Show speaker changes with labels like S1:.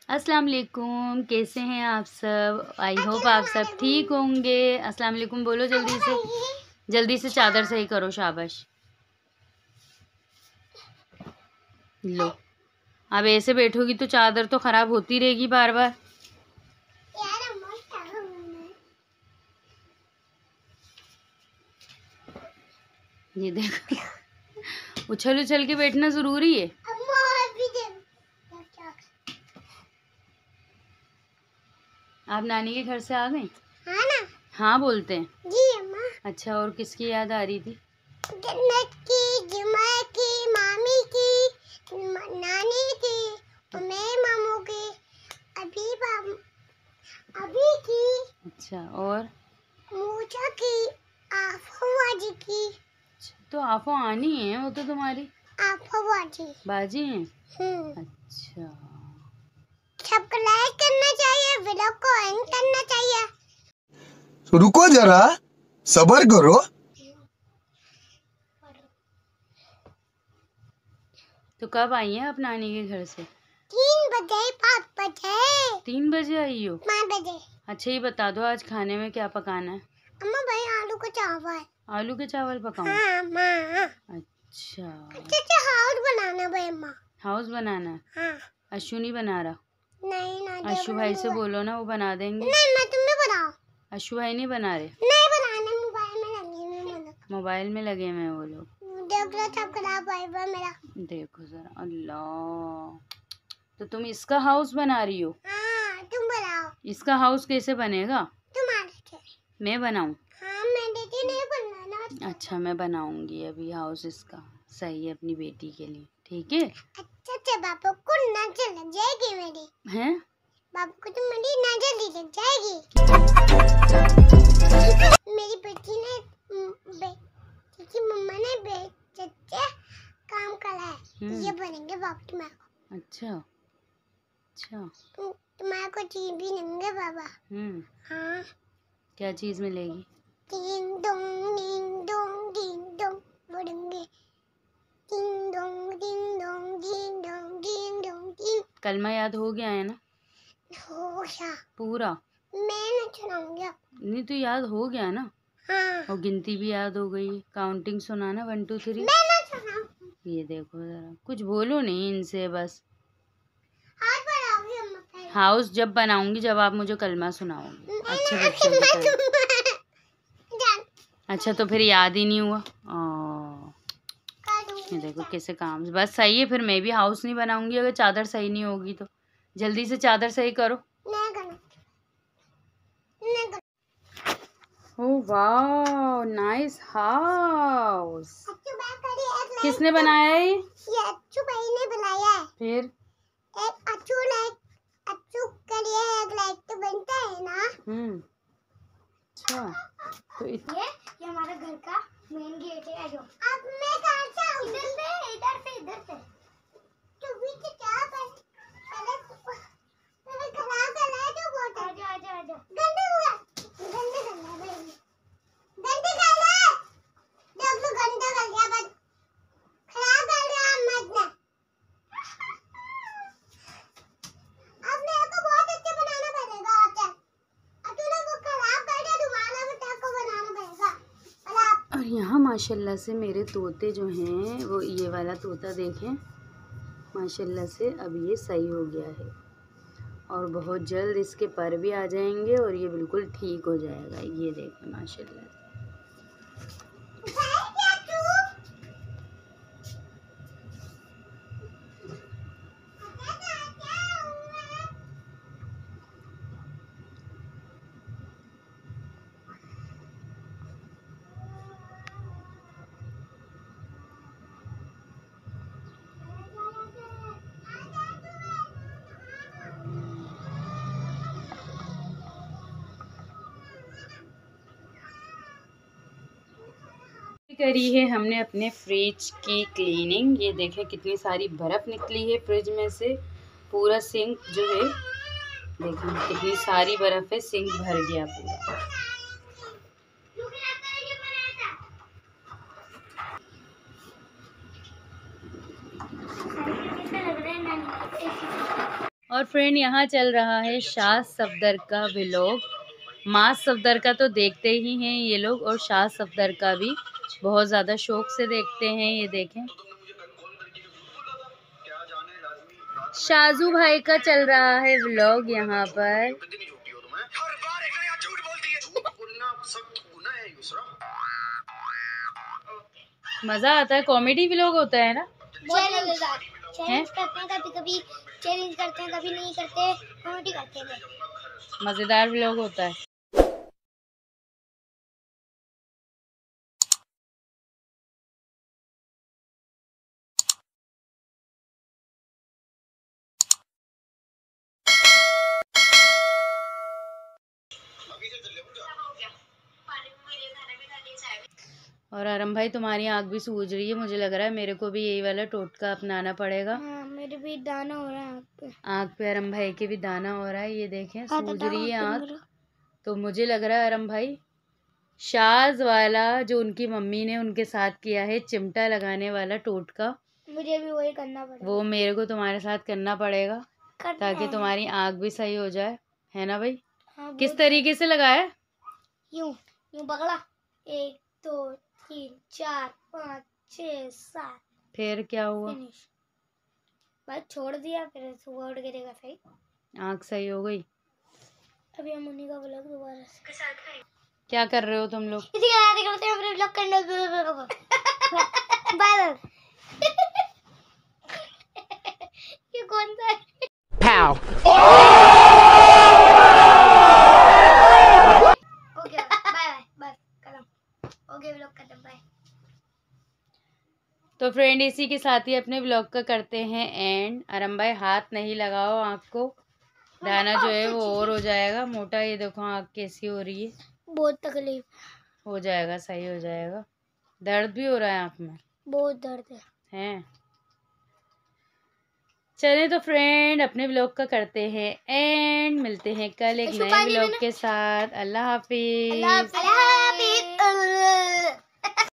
S1: अस्सलाम वालेकुम, कैसे हैं आप सब। आई होप आप सब ठीक होंगे। अस्सलाम वालेकुम बोलो जल्दी से चादर सही करो। शाबाश। लो, अब ऐसे बैठोगी तो चादर तो खराब होती रहेगी बार बार। ये देखो, उछल उछल के बैठना जरूरी है। आप नानी के घर से आ गए? हाँ ना। हाँ बोलते हैं जी अम्मा। अच्छा, और किसकी याद आ रही थी? जन्नत की, जुमा की, मामी की, नानी की, मैं मामू की, अभी की। अच्छा, और मूसा की, आफो बाजी की। अच्छा, तो आफो आनी है, वो तो तुम्हारी आफो बाजी हैं। अच्छा, सबको लाइक करना चाहिए, वीडियो को एंड करना चाहिए।
S2: तो रुको जरा, सब्र करो।
S1: तो कब आई है आप नानी के घर से?
S3: 3 बजे 5 बजे।
S1: 3 बजे आई हो?
S3: 5 बजे।
S1: अच्छा, ये बता दो आज खाने में क्या पकाना है?
S3: अम्मा भाई आलू का चावल।
S1: आलू के चावल पकाऊं?
S3: हाँ माँ।
S1: अच्छा,
S3: अच्छा हाउस बनाना भाई अम्मा।
S1: हाउस बनाना है?
S3: हाँ।
S1: अशु नहीं बना रहा?
S3: नहीं ना।
S1: अशु भाई से बोलो ना, वो बना देंगे।
S3: नहीं मैं तुम्हें बनाओ।
S1: अशु भाई नहीं बना रहे?
S3: नहीं बनाने, मोबाइल में लगे हुए।
S1: मोबाइल में लगे हुए हैं वो लोग।
S3: देख लो सब खराब है मेरा।
S1: देखो जरा, अल्लाह। तो तुम इसका हाउस बना रही हो?
S3: हाँ तुम बनाओ।
S1: इसका हाउस कैसे बनेगा?
S3: तुम्हारे।
S1: मैं बनाऊं?
S3: हाँ मैंने तो नहीं बनाना।
S1: अच्छा, मैं बनाऊंगी अभी हाउस इसका। सही है, अपनी बेटी के लिए। ठीक है।
S3: अच्छा बापू को नजर लग जाएगी मेरी।
S1: हैं?
S3: बापू को तो मेरी नजर लग जाएगी। मेरी बेटी ने क्योंकि मम्मा ने बेटे काम करा है। ये बनेंगे बाबा तुम्हारे।
S1: अच्छा अच्छा,
S3: तुम्हारे को चीज भी देंगे बाबा। हाँ।
S1: क्या चीज मिलेगी?
S3: टिंग डोंग डिंग डोंग डिंग डोंग बोलेंगे। टिंग डोंग डिंग डोंग डिंग डोंग डिंग डोंग डिंग।
S1: कलमा याद हो गया है ना?
S3: हो गया पूरा।
S1: मैं
S3: ना सुनाऊंगी।
S1: नहीं तो याद हो गया ना?
S3: हाँ।
S1: और गिनती भी याद हो गई। काउंटिंग सुनाना 1 2 3।
S3: मैं ना सुनाऊं।
S1: ये देखो जरा, कुछ बोलो नहीं इनसे बस।
S3: हाउस
S1: हाउस जब बनाऊंगी, जब आप मुझे कलमा सुनाओगे अच्छे बच्चों की तरह। अच्छा, तो फिर याद ही नहीं हुआ। ये देखो कैसे काम। बस सही है, फिर मैं भी हाउस नहीं बनाऊंगी अगर चादर सही नहीं होगी तो। जल्दी से चादर सही करो। ओह वाह, नाइस हाउस। किसने बनाया है ये?
S3: अच्छू भाई ने बनाया है।
S1: फिर
S3: एक अच्छू करिए एक लाइक तो बनता है ना।
S1: अच्छा, तो
S3: ये हमारे घर का मेन गेट है जो। अब मैं कहां से आऊं? इधर से तो बीच क्या पहले खराब कर रहा है तो बहुत आजा गंदे हुआ गंदे कर रहा है गंदे कर रहा है। देख लो गंदा कर गया बस खराब कर रहा है मत ना। अब मेरे को बहुत अच्छे बनाना पड़ेगा। अब तूने वो खराब कर दिया, दोबारा बता को बनाना पड़ेगा।
S1: और यहाँ माशाल्लाह से मेरे तोते जो हैं, वो ये वाला तोता देखें, माशाल्लाह से अब ये सही हो गया है और बहुत जल्द इसके पर भी आ जाएंगे और ये बिल्कुल ठीक हो जाएगा। ये देखें माशाल्लाह। करी है हमने अपने फ्रिज की क्लीनिंग। ये देखें कितनी सारी बर्फ़ निकली है फ्रिज में से। पूरा सिंक जो है, देखें कितनी सारी बर्फ़ है, सिंक भर गया पूरा। और फ्रेंड यहाँ चल रहा है शाह सफदर का व्लॉग। माँ सफदर का तो देखते ही हैं ये लोग, और शाह सफदर का भी बहुत ज़्यादा शौक से देखते हैं। ये देखें शाजू भाई का चल रहा है व्लॉग यहाँ पर। मज़ा आता है, कॉमेडी व्लॉग होता है ना।
S3: चैलेंज करते हैं, कभी कभी चैलेंज करते हैं, कभी नहीं करते, कॉमेडी करते हैं।
S1: मज़ेदार व्लॉग होता है। और आरम भाई तुम्हारी आँख भी सूज रही है, मुझे लग रहा है मेरे को भी यही वाला टोटका अपनाना पड़ेगा।
S3: हाँ, मेरे भी दाना हो रहा है आँख पे।
S1: आँख पे आरम भाई के भी दाना हो रहा है, ये देखें सूज रही है आँख। तो मुझे लग रहा है आरम भाई शाज वाला जो उनकी मम्मी ने उनके साथ किया है चिमटा लगाने वाला टोटका,
S3: मुझे भी वही करना पड़ेगा। वो
S1: मेरे को तुम्हारे साथ करना पड़ेगा ताकि तुम्हारी आँख भी सही हो जाए, है ना भाई? हाँ, किस तरीके से लगाया? यूं
S3: यूं पकड़ा, 1 2 3 4 5 6 7।
S1: फिर क्या हुआ?
S3: बस छोड़ दिया, फिर सुबह उठ गिरेगा सही,
S1: आँख सही हो गई।
S3: अभी हम उन्हीं का व्लॉग दोबारा से।
S1: क्या कर रहे हो तुम लोग?
S3: इसी के साथ करते हैं अपने व्लॉग करने। बाय। ये कौन सा है? Pow. ओके बाय बाय खत्म। ओके व्लॉग खत्म, बाय।
S1: तो फ्रेंड इसी के साथ ही अपने व्लॉग का करते हैं एंड। आरम भाई हाथ नहीं लगाओ आँख को, दाना जो है वो और हो जाएगा मोटा। ये देखो आँख कैसी हो रही है,
S3: बहुत तकलीफ।
S1: हो जाएगा, सही हो जाएगा। दर्द भी हो रहा है आँख में?
S3: बहुत दर्द है।
S1: चलें तो फ्रेंड अपने व्लॉग का करते हैं एंड, मिलते हैं कल एक नए व्लॉग के साथ। अल्लाह हाफिज।